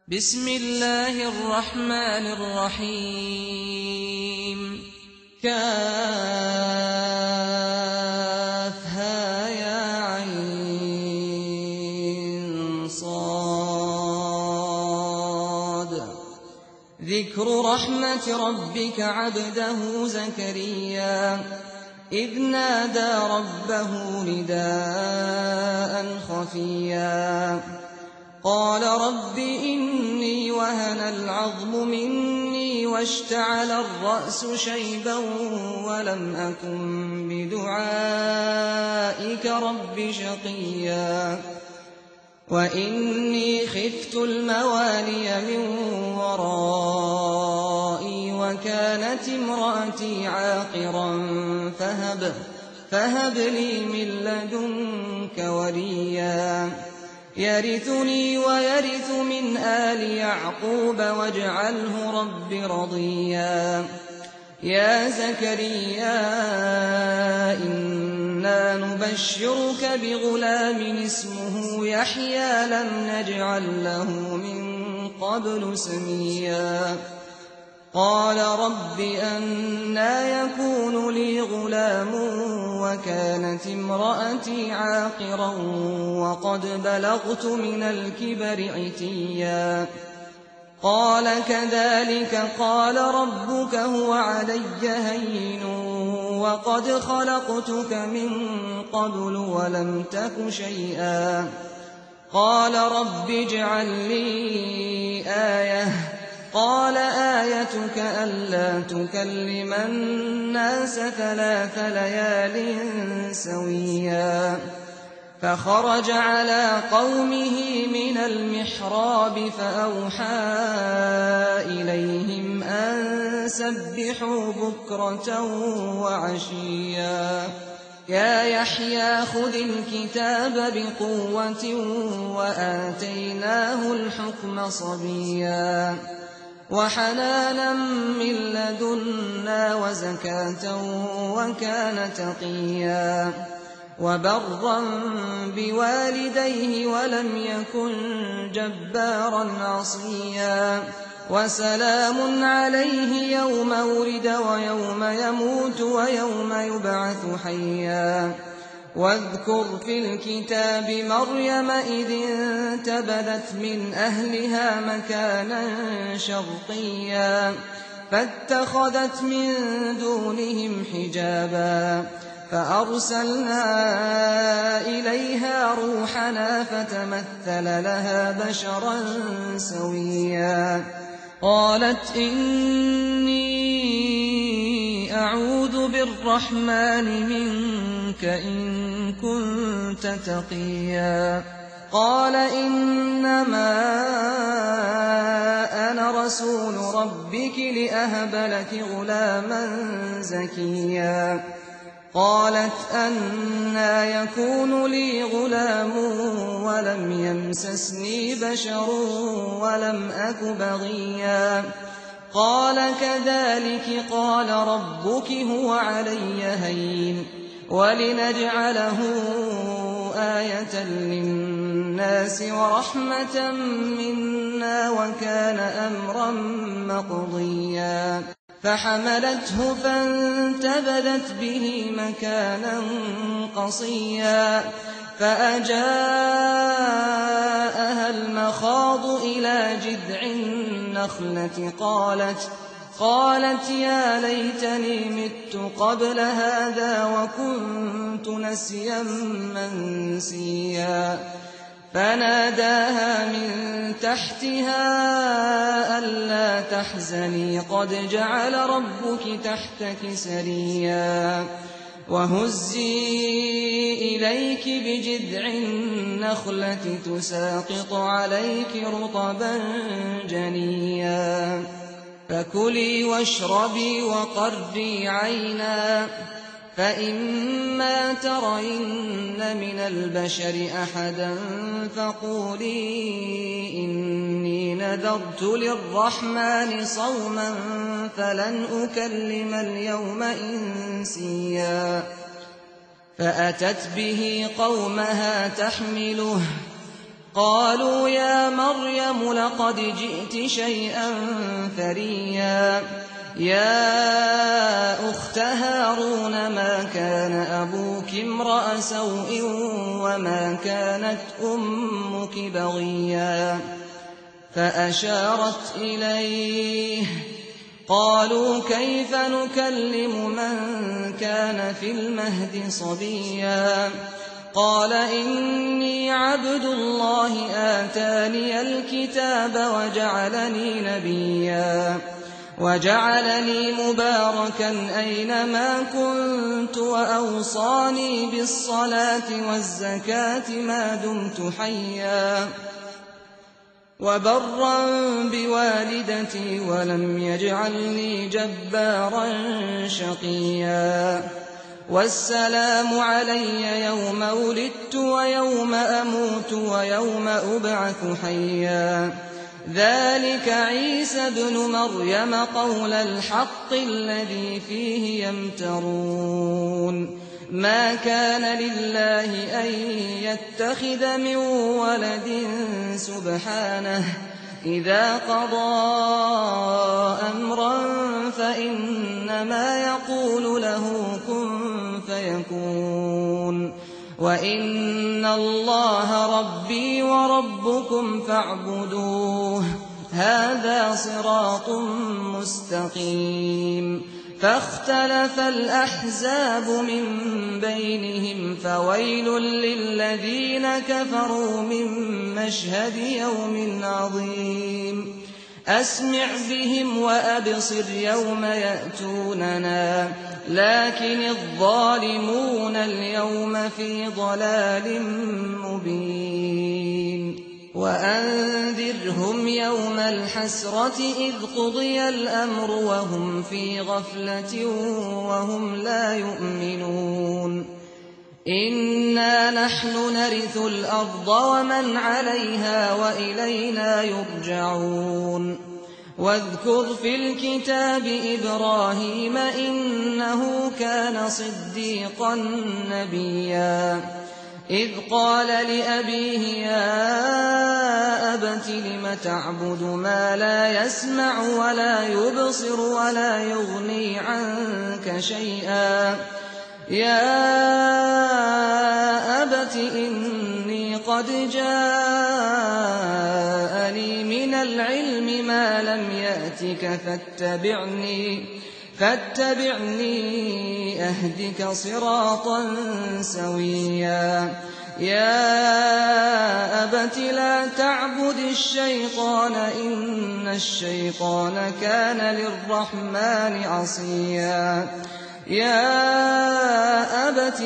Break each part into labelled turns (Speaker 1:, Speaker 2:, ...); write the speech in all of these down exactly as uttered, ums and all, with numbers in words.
Speaker 1: بسم الله الرحمن الرحيم كافها يا عين صاد ذكر رحمة ربك عبده زكريا إذ نادى ربه نداء خفيا قال رب إني وهن العظم مني واشتعل الرأس شيبا ولم أكن بدعائك رب شقيا وإني خفت الموالي من ورائي وكانت امرأتي عاقرا فهب, فهب لي من لدنك وليا يرثني ويرث من آل يعقوب واجعله رب رضيا يا زكريا إنا نبشرك بغلام اسمه يحيى لم نجعل له من قبل سميا قال رب أنى يكون لي غلام وكانت امرأتي عاقرا وقد بلغت من الكبر عتيا قال كذلك قال ربك هو علي هين وقد خلقتك من قبل ولم تك شيئا قال رب اجعل لي آية قال آيتك ألا تكلم الناس ثلاث ليال سويا فخرج على قومه من المحراب فأوحى إليهم أن سبحوا بكرة وعشيا يا يحيى خذ الكتاب بقوة وآتيناه الحكم صبيا وحنانا من لدنا وزكاة وكان تقيا وبرا بوالديه ولم يكن جبارا عصيا وسلام عليه يوم ولد ويوم يموت ويوم يبعث حيا واذكر في الكتاب مريم إذ انتبذت من أهلها مكانا شرقيا فاتخذت من دونهم حجابا فأرسلنا إليها روحنا فتمثل لها بشرا سويا قالت إني أعوذ بالرحمن منك إن كنت تقيا قال إنما أنا رسول ربك لأهب لك غلاما زكيا قالت أنى يكون لي غلام ولم يمسسني بشر ولم أك بغيا قال كذلك قال ربك هو علي هين ولنجعله آية للناس ورحمة منا وكان أمرا مقضيا فحملته فانتبذت به مكانا قصيا فأجاءها المخاض إلى جذع النخلة قالت قالت يا ليتني مت قبل هذا وكنت نسيا منسيا فناداها من تحتها ألا تحزني قد جعل ربك تحتك سريا وهزي إليك بجذع النخلة تساقط عليك رطبا جنيا فكلي واشربي وقري عينا فإما ترين من البشر أحدا فقولي إني نذرت للرحمن صوما فلن أكلم اليوم إنسيا فأتت به قومها تحمله قالوا يا مريم لقد جئت شيئا فريا يا أخت هارون ما كان أبوك امرأ سوء وما كانت أمك بغيا فأشارت إليه قالوا كيف نكلم من كان في المهد صبيا قال إني عبد الله آتاني الكتاب وجعلني نبيا وجعلني مباركا أينما كنت وأوصاني بالصلاة والزكاة ما دمت حيا وبرا بوالدتي ولم يجعلني جبارا شقيا والسلام علي يوم ولدت ويوم أموت ويوم أبعث حيا ذلك عيسى ابن مريم قول الحق الذي فيه يمترون ما كان لله أن يتخذ من ولد سبحانه إذا قضى أمرا فإنما يقول له كن فيكون وإن الله ربي وربكم فاعبدوه هذا صراط مستقيم فاختلف الأحزاب من بينهم فويل للذين كفروا من مشهد يوم عظيم أسمع بهم وأبصر يوم يأتوننا لكن الظالمون اليوم في ضلال مبين وأنذرهم يوم الحسرة إذ قضي الأمر وهم في غفلة وهم لا يؤمنون إنا نحن نرث الأرض ومن عليها وإلينا يرجعون واذكر في الكتاب إبراهيم إنه كان صديقا نبيا إذ قال لأبيه يا أبت لم تعبد ما لا يسمع ولا يبصر ولا يغني عنك شيئا يا أبت إني قد جاءني من العلم ما لم يأتك فاتبعني فاتبعني أهدك صراطا سويا يا أبت لا تعبد الشيطان إن الشيطان كان للرحمن عصيا يا أبت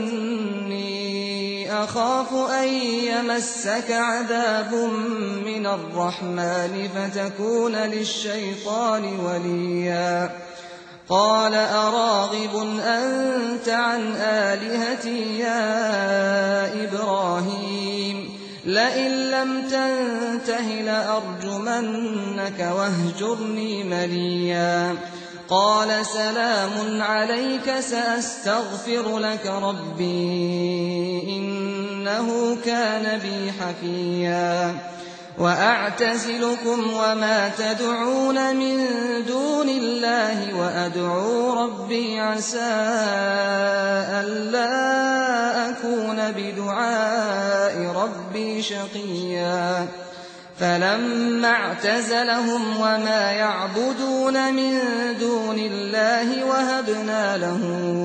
Speaker 1: إني أخاف أن يمسك عذاب من الرحمن فتكون للشيطان وليا قال أراغب أنت عن آلهتي يا إبراهيم لئن لم تنته لأرجمنك واهجرني مليا قال سلام عليك سأستغفر لك ربي إنه كان بي حفيا وأعتزلكم وما تدعون من دون الله وأدعو ربي عسى ألا أكون بدعاء ربي شقيا فلما اعتزلهم وما يعبدون من دون الله وهبنا له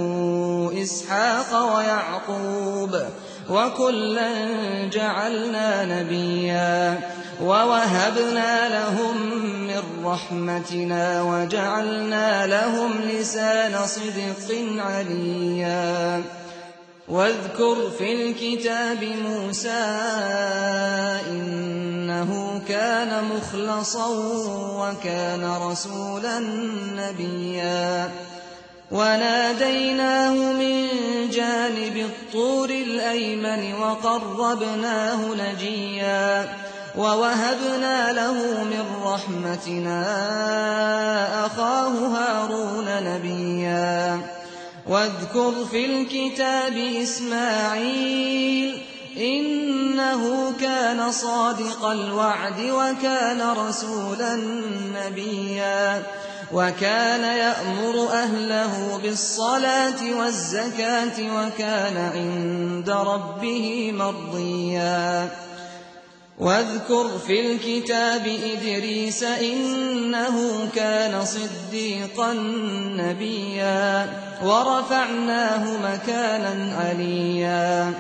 Speaker 1: إسحاق ويعقوب وكلا جعلنا نبيا ووهبنا لهم من رحمتنا وجعلنا لهم لسان صدق عليا واذكر في الكتاب موسى إنه كان مخلصا وكان رسولا نبيا وناديناه من جانب الطور الأيمن وقربناه نجيا ووهبنا له من رحمتنا أخاه هارون نبيا واذكر في الكتاب إسماعيل إنه كان صادق الوعد وكان رسولا نبيا وكان يأمر أهله بالصلاة والزكاة وكان عند ربه مرضيا واذكر في الكتاب إدريس إنه كان صديقا نبيا ورفعناه مكانا عليا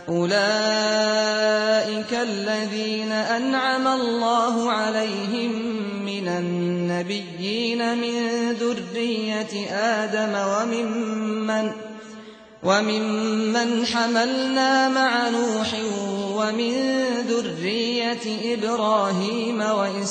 Speaker 1: أولئك الذين أنعم الله عليهم من النبيين من ذرية آدم وممن وممن حملنا مع نوح ومن ذرية إبراهيم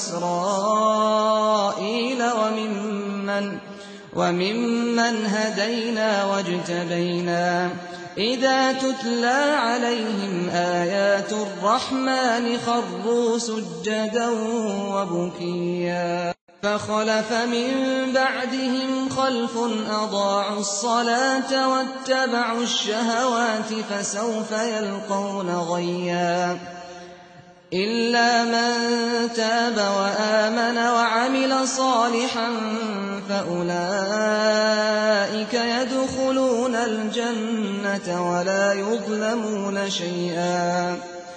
Speaker 1: وإسرائيل وممن وممن هدينا واجتبينا إذا تتلى عليهم آيات الرحمن خروا سجدا وبكيا فخلف من بعدهم خلف أضاعوا الصلاة واتبعوا الشهوات فسوف يلقون غيا إلا من تاب وآمن وعمل صالحا فأولئك يدخلون الجنة ولا يظلمون شيئا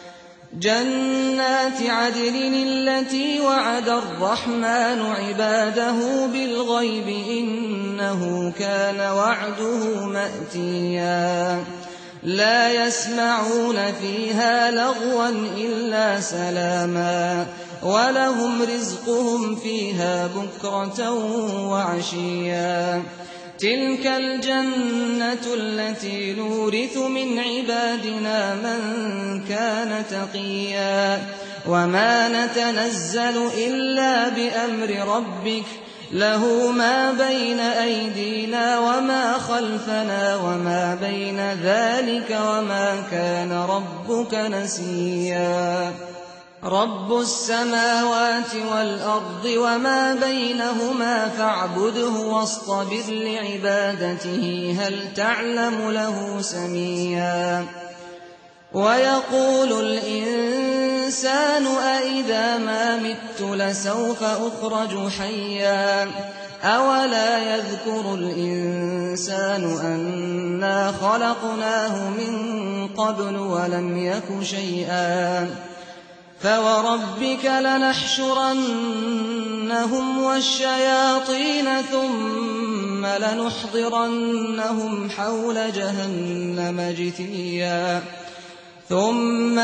Speaker 1: جنات عدن التي وعد الرحمن عباده بالغيب إنه كان وعده مأتيا لا يسمعون فيها لغوا إلا سلاما ولهم رزقهم فيها بكرة وعشيا تلك الجنة التي نورث من عبادنا من كان تقيا وما نتنزل إلا بأمر ربك له ما بين أيدينا وما خلفنا وما بين ذلك وما كان ربك نسيا رب السماوات والأرض وما بينهما فاعبده واصطبر لعبادته هل تعلم له سميا ويقول الإنسان أإذا ما مت لسوف أخرج حيا أولا يذكر الإنسان أنا خلقناه من قبل ولم يك شيئا فوربك لنحشرنهم والشياطين ثم لنحضرنهم حول جهنم جثيا ثم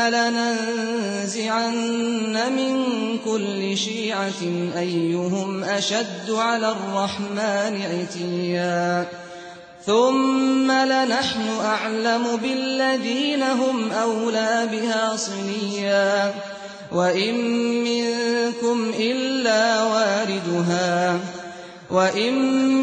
Speaker 1: لننزعن من كل شيعة أيهم أشد على الرحمن عتيا ثم لنحن أعلم بالذين هم أولى بها صليا وإن منكم إلا واردها وإن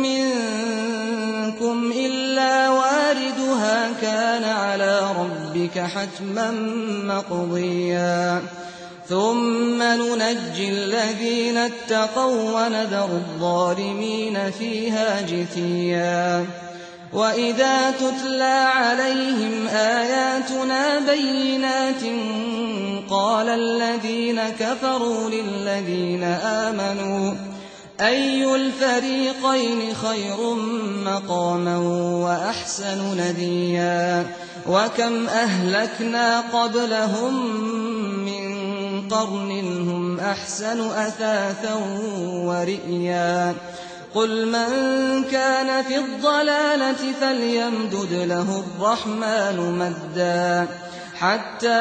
Speaker 1: منكم إلا واردها كان على ربك حتما مقضيا ثم ننجي الذين اتقوا ونذر الظالمين فيها جثيا وإذا تتلى عليهم آياتنا بينات قال الذين كفروا للذين آمنوا أي الفريقين خير مقاما وأحسن نديا وكم أهلكنا قبلهم من قرن هم أحسن أثاثا ورئيا قل من كان في الضلالة فليمدد له الرحمن مدا حتى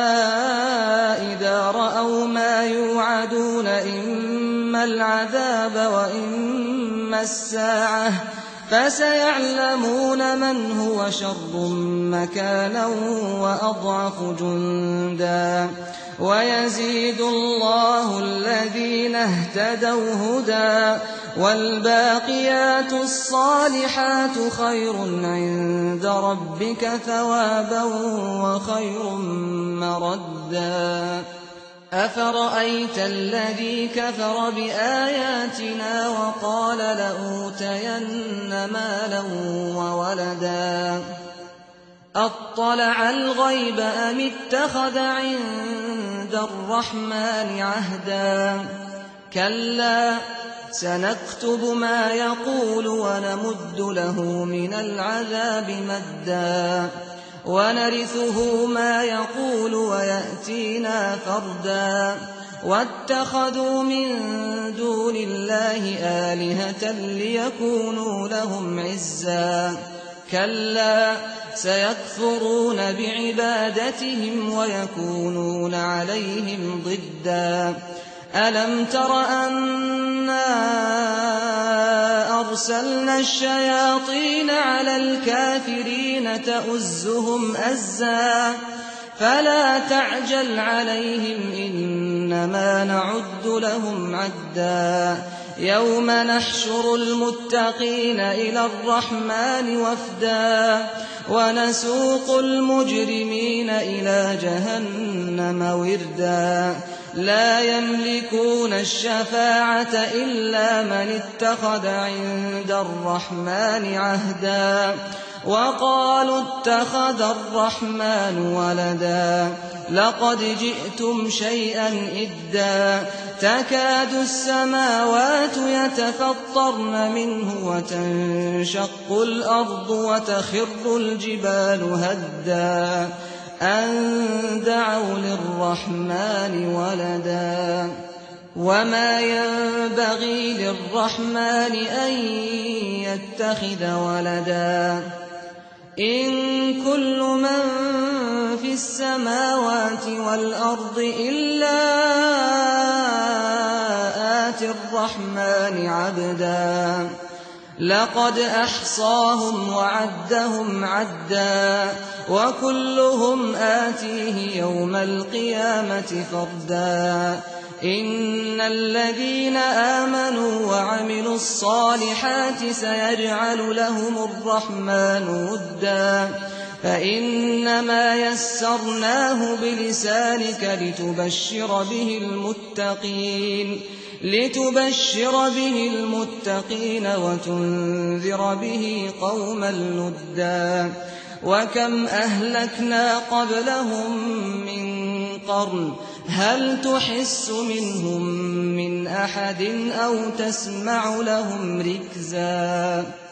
Speaker 1: إذا رأوا ما يوعدون إما العذاب وإما الساعة فسيعلمون من هو شر مكانا وأضعف جندا ويزيد الله الذين اهتدوا هدى والباقيات الصالحات خير عند ربك ثوابا وخير مردا أفرأيت الذي كفر بآياتنا وقال لأوتين مالا وولدا أَطَّلَعَ الْغَيْبَ أَمِ اتَّخَذَ عِندَ الرَّحْمَٰنِ عَهْدًا كَلَّا سَنَكْتُبُ مَا يَقُولُ وَنَمُدُّ لَهُ مِنَ الْعَذَابِ مَدًّا وَنَرِثُهُ مَا يَقُولُ وَيَأْتِينَا فَرْدًا وَاتَّخَذُوا مِن دُونِ اللَّهِ آلِهَةً لِّيَكُونُوا لَهُمْ عِزًّا كَلَّا سَيَكْفُرُونَ بِعِبَادَتِهِمْ وَيَكُونُونَ عَلَيْهِمْ ضِدًّا أَلَمْ تَرَ أَنَّا أَرْسَلْنَا الشَّيَاطِينَ عَلَى الْكَافِرِينَ تَؤُزُّهُمْ أَزًّا فَلَا تَعْجَلْ عَلَيْهِمْ إِنَّمَا نَعُدُّ لَهُمْ عَدًّا يَوْمَ نَحْشُرُ الْمُتَّقِينَ إِلَى الرَّحْمَٰنِ وَفْدًا وَنَسُوقُ الْمُجْرِمِينَ إِلَىٰ جَهَنَّمَ وِرْدًا لَّا يَمْلِكُونَ الشَّفَاعَةَ إِلَّا مَنِ اتَّخَذَ عِندَ الرَّحْمَٰنِ عَهْدًا وَقَالُوا اتَّخَذَ الرَّحْمَٰنُ وَلَدًا لَّقَدْ جِئْتُمْ شَيْئًا إِدًّا تَكَادُ السَّمَاوَاتُ يَتَفَطَّرْنَ مِنْهُ وَتَنشَقُّ الْأَرْضُ وَتَخِرُّ الْجِبَالُ هَدًّا أَن دَعَوْا لِلرَّحْمَٰنِ وَلَدًا وَمَا يَنبَغِي لِلرَّحْمَٰنِ أَن يَتَّخِذَ وَلَدًا إِن كُلُّ مَن فِي السَّمَاوَاتِ وَالْأَرْضِ إِلَّا آتِي الرَّحْمَٰنِ عَبْدًا لَّقَدْ أَحْصَاهُمْ وَعَدَّهُمْ عَدًّا وَكُلُّهُمْ آتِيهِ يَوْمَ الْقِيَامَةِ فَرْدًا إِنَّ الَّذِينَ آمَنُوا وَعَمِلُوا الصَّالِحَاتِ سَيَجْعَلُ لَهُمُ الرَّحْمَٰنُ وُدًّا فَإِنَّمَا يَسَّرْنَاهُ بِلِسَانِكَ لِتُبَشِّرَ بِهِ الْمُتَّقِينَ لِتُبَشِّرَ بِهِ الْمُتَّقِينَ وَتُنذِرَ بِهِ قَوْمًا لُّدًّا وَكَمْ أَهْلَكْنَا قَبْلَهُم مِّن قَرْنٍ هَلْ تُحِسُّ مِنْهُم مِّنْ أَحَدٍ أَوْ تَسْمَعُ لَهُمْ رِكْزًا